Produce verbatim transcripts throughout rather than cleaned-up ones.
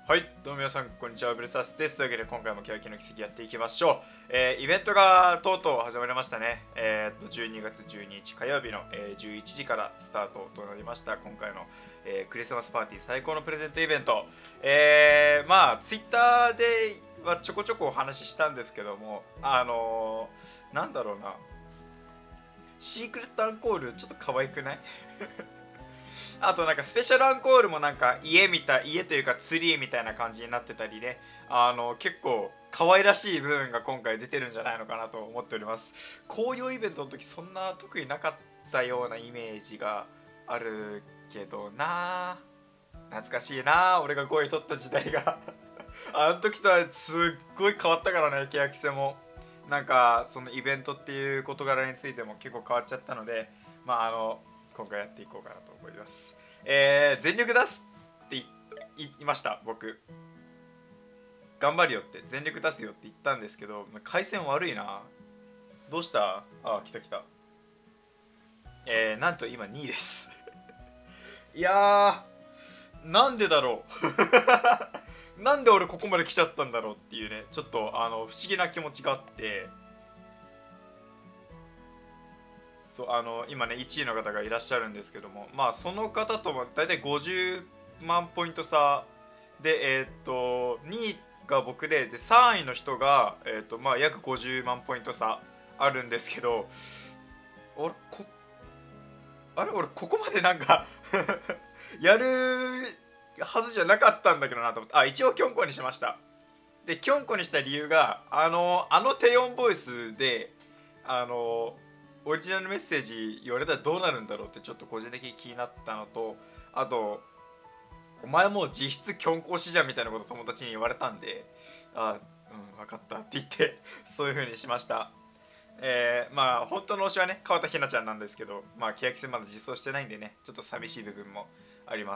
はい、どうも皆さん、こんにちは。ブルーサスです。というわけで、今回も欅の奇跡やっていきましょう。えー、イベントがとうとう始まりましたね。えー、っと、じゅうにがつじゅうににち火曜日の、えー、じゅういちじからスタートとなりました。今回の、えー、クリスマスパーティー最高のプレゼントイベント。えー、まあ、ツイッターではちょこちょこお話ししたんですけども、あのー、なんだろうな。シークレットアンコール、ちょっと可愛くないあとなんかスペシャルアンコールもなんか家みたい家というかツリーみたいな感じになってたりで、あの結構可愛らしい部分が今回出てるんじゃないのかなと思っております。紅葉イベントの時そんな特になかったようなイメージがあるけどな、懐かしいな、俺がごい取った時代があの時とはすっごい変わったからね。欅瀬もなんかそのイベントっていう事柄についても結構変わっちゃったので、まああの今回やっていこうかなと思います。えー、全力出すって言いました。僕頑張るよって全力出すよって言ったんですけど、回線悪いな。どうした？あ、来た来た。えー、なんと今にいですいやー、なんでだろうなんで俺ここまで来ちゃったんだろうっていうね、ちょっとあの不思議な気持ちがあって、そうあの今ねいちいの方がいらっしゃるんですけども、まあその方とも大体ごじゅうまんポイント差で、えー、っとにいが僕で、でさんいの人が、えー、っとまあ約ごじゅうまんポイント差あるんですけど、俺こあれ俺ここまでなんかやるはずじゃなかったんだけどなと思って、あ、一応キョンコにしました。でキョンコにした理由が、あのあの低音ボイスであのオリジナルメッセージ言われたらどうなるんだろうってちょっと個人的に気になったのと、あとお前もう実質キョンコ推しじゃんみたいなこと友達に言われたんで、あ、うん、分かったって言ってそういう風にしました。えー、まあ本当の推しはね川田ひなちゃんなんですけど、まあ欅戦まだ実装してないんでね、ちょっと寂しい部分もあります。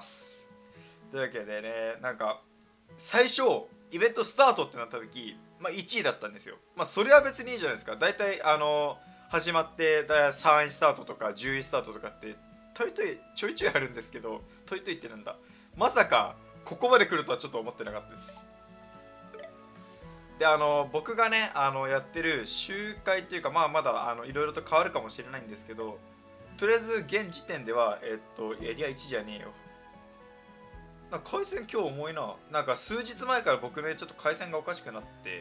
というわけでね、なんか最初イベントスタートってなった時、まあ、いちいだったんですよ。まあそれは別にいいじゃないですか。だいたいあの始まってださんいスタートとかじゅういスタートとかってトイトイちょいちょいあるんですけど、トイトイってなんだ、まさかここまで来るとはちょっと思ってなかったです。であの僕がねあのやってる集会っていうか、まあまだあのいろいろと変わるかもしれないんですけど、とりあえず現時点ではえっとエリアいちじゃねえよ、なんか回線今日重いな。なんか数日前から僕ねちょっと回線がおかしくなって、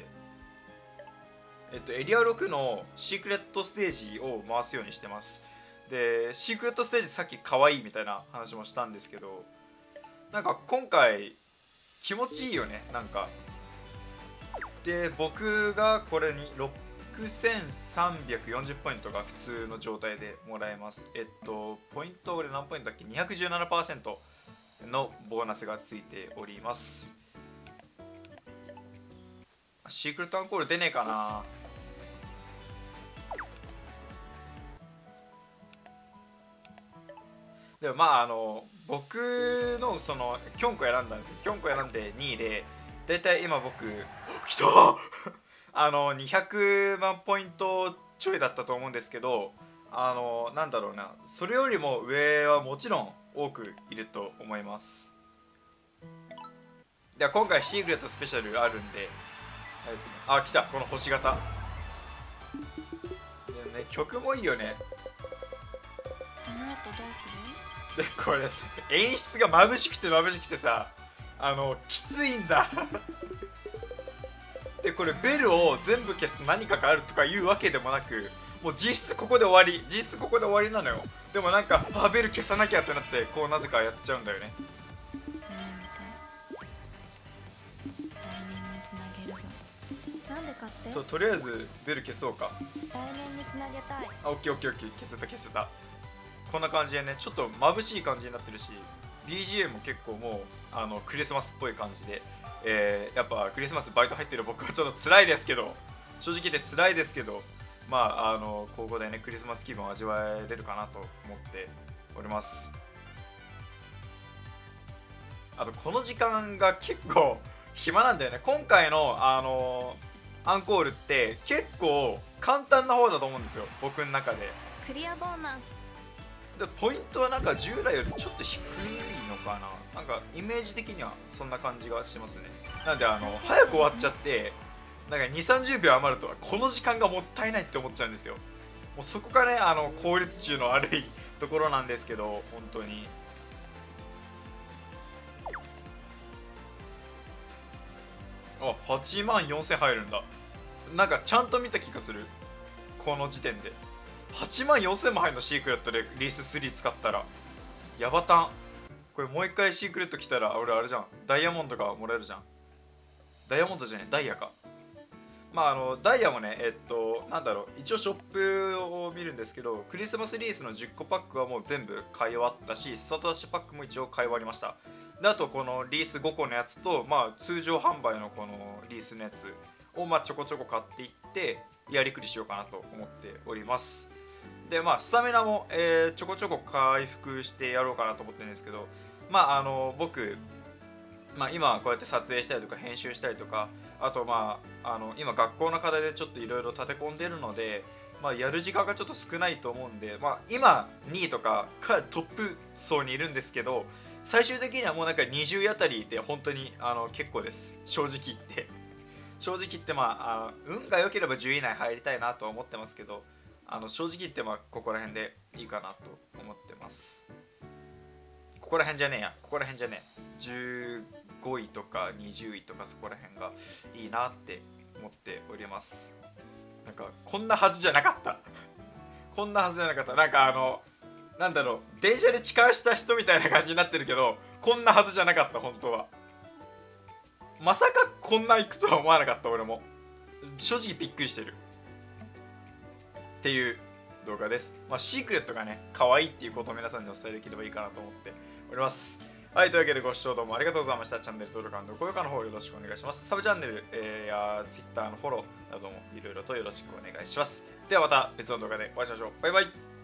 えっと、エリアろくのシークレットステージを回すようにしてます。でシークレットステージさっき可愛いみたいな話もしたんですけど、なんか今回気持ちいいよね。なんかで僕がこれにろくせんさんびゃくよんじゅうポイントが普通の状態でもらえます。えっとポイント俺何ポイントだっけ、 にひゃくじゅうななパーセント のボーナスがついております。シークレットアンコール出ねえかな。でもまああの僕のそのキョンコ選んだんですけど、キョンコ選んでにいで、だいたい今僕きたあのにひゃくまんポイントちょいだったと思うんですけど、あのなんだろうな、それよりも上はもちろん多くいると思います。では今回シークレットスペシャルあるんで、あれですね、あ、来たこの星型で、ね、曲もいいよね。 この後どうする？ でこれですね、演出が眩しくて眩しくてさ、あのきついんだでこれベルを全部消すと何かがあるとかいうわけでもなく、もう実質ここで終わり、実質ここで終わりなのよ。でもなんかあベル消さなきゃってなって、こうなぜかやっちゃうんだよね。 なんでかってととりあえずベル消そうか。 来年につなげたい。 あ、オッケーオッケーオッケー、消せた消せた。こんな感じでね、ちょっと眩しい感じになってるし、 ビージーエム も結構もうあのクリスマスっぽい感じで、えー、やっぱクリスマスバイト入ってる僕はちょっと辛いですけど、正直言って辛いですけど、まああのここでねクリスマス気分を味わえれるかなと思っております。あとこの時間が結構暇なんだよね。今回のあのアンコールって結構簡単な方だと思うんですよ、僕の中で。 クリアボーナス。 でポイントはなんか従来よりちょっと低いのかな、なんかイメージ的にはそんな感じがしますね。なんであの早く終わっちゃってなんかにじゅうさんじゅうびょう余るとこの時間がもったいないって思っちゃうんですよ。もうそこがねあの効率中の悪いところなんですけど、本当にあはちまんよんせん入るんだ。なんかちゃんと見た気がする。この時点ではちまんよんせんも入るの、シークレットでリーススリー使ったらヤバタン。これもう一回シークレット来たら俺あれじゃん、ダイヤモンドがもらえるじゃん。ダイヤモンドじゃねえダイヤか。まああのダイヤもねえっとなんだろう、一応ショップを見るんですけど、クリスマスリースのじゅっこパックはもう全部買い終わったし、スタートダッシュパックも一応買い終わりました。であとこのリースごこのやつと、まあ、通常販売のこのリースのやつをまあちょこちょこ買っていってやりくりしようかなと思っております。でまあスタミナも、えー、ちょこちょこ回復してやろうかなと思ってるんですけど、まああの僕、まあ、今こうやって撮影したりとか編集したりとか、あとまああの今学校の課題でちょっといろいろ立て込んでるので、まあ、やる時間がちょっと少ないと思うんで、まあ、今にいとかかトップ層にいるんですけど、最終的にはもうなんかにじゅういあたりで本当にあの結構です、正直言って正直言ってまああ運が良ければじゅうい以内入りたいなとは思ってますけど、あの正直言ってまあここら辺でいいかなと思ってます。ここら辺じゃねえやここら辺じゃねえじゅうごいとかにじゅういとかそこら辺がいいなって思っております。なんかこんなはずじゃなかったこんなはずじゃなかった。なんかあのなんだろう、電車で痴漢した人みたいな感じになってるけど、こんなはずじゃなかった。本当はまさかこんな行くとは思わなかった。俺も正直びっくりしてるっていう動画です。まあ、シークレットがね可愛いっていうことを皆さんにお伝えできればいいかなと思っております。はい、というわけでご視聴どうもありがとうございました。チャンネル登録&高評価の方よろしくお願いします。サブチャンネル、えー、や Twitter のフォローなどもいろいろとよろしくお願いします。ではまた別の動画でお会いしましょう。バイバイ。